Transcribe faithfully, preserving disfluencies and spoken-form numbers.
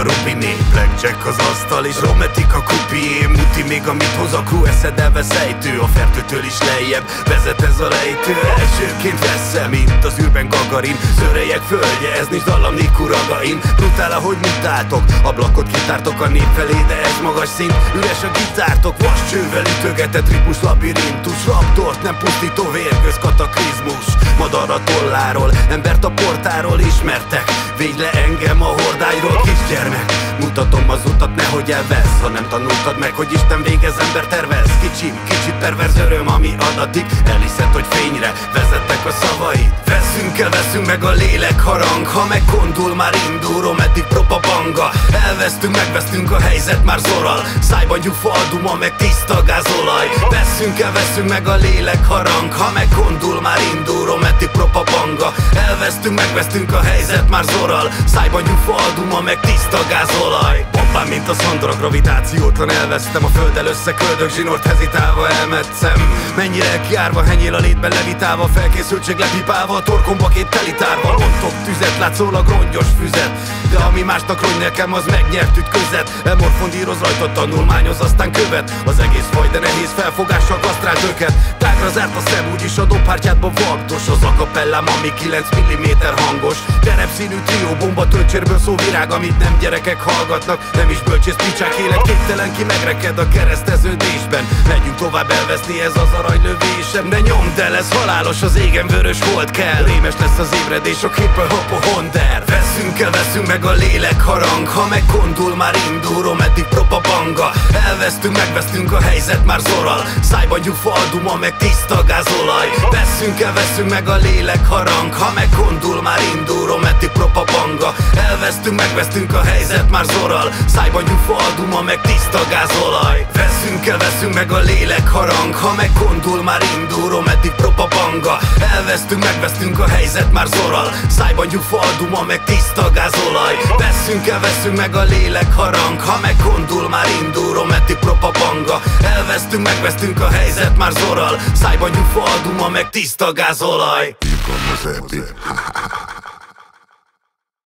a rubiné, blackjack az asztal és rometik a kupié. Muti még amit hoz a crew, eszed elveszejtő, a fertőtől is lejjebb vezet ez a lejtő. Elsőként veszem itt az űrben Gagarin, szőrejek földje, ez nincs dallam Niku ragain. Brutál ahogy mutáltok, ablakot kitártok a nép felé, de ez magas szint. Üres a gitártok, vascsővel ütögetett ritmus labirintus. Raptort nem pusztító vérgőz kataklizmus. Madar a tolláról, embert a portáról ismertek. Védj le engem a hordályról, kisgyermek. Mutatom az utat, nehogy elvesz, ha nem tanultad meg, hogy Isten végez, ember tervez. Kicsim, kicsit perverz öröm, ami adatik. Elhiszed, hogy fényre vezettek a szavaid. Veszünk el, veszünk meg a lélek harang. Ha megkondul, már indul romantik propaganda. Elvesztünk, megvesztünk, a helyzet már zoral. Szájban gyufa a duma, meg tiszta gázolaj. Veszünk el, veszünk meg a lélek harang. Ha megkondul, már indul romantik propaganda. Elvesztünk, megvesztünk, a helyzet már zoral. Szájban gyufa a duma, meg tiszta gázolaj. Bombán, mint a Szandra, gravitációtlan elvesztem. A földdel összeköldök, zsinort hezitálva elmetszem. Mennyire elkiárva, henyél a létben levitálva. Felkészültség lepipálva, a torkomba két telitárva. Lontok tüzet, látszólag rongyos füzet. De ami másnak rony, nekem az megnyert ütközet. Elmorfondíroz rajta, tanulmányoz, aztán követ. Az egész faj, de nehéz felfogással kasztrált őket. Tágra zárt a szem, úgyis a dobhártyádban vagdos. Az akapellám, ami kilenc milliméter hangos. Terepszínű trió, bomba tölcsérből szó virág, amit nem gyerekek hallgatnak. Nem is bölcsész picsák, élet képtelen, ki megreked a kereszteződésben. Megyünk tovább, elveszni ez az aranylövésem. De nyomd el, ez halálos, az égen vörös hold kell. Rémes lesz az ébredés, a hip-hop a honder. Veszünk el, veszünk meg a lélek harang. Ha megkondul, már indul romantik propaganda. Elvesztünk, megvesztünk, a helyzet már zoral. Szájban gyufa a duma, meg tiszta gázolaj. Veszünk el, veszünk meg a lélek harang. Ha megkondul, már indul romantik propaganda. Elvesztünk, megvesztünk, a helyzet már zoral. Szájban gyufa a duma, meg tiszta gázolaj. Veszünk el, veszünk meg a lélek harang. Ha megkondul, már indul romantik propaganda. Elvesztünk, megvesztünk, a helyzet már zoral. Szájban gyufa a duma, meg tiszta gázolaj. Veszünk el, veszünk meg a lélek harang. Ha megkondul, már indul romantik propaganda. Elvesztünk, megvesztünk, a helyzet már zoral. Szájban gyufa a duma, meg tiszta gázolaj. Így van az epi.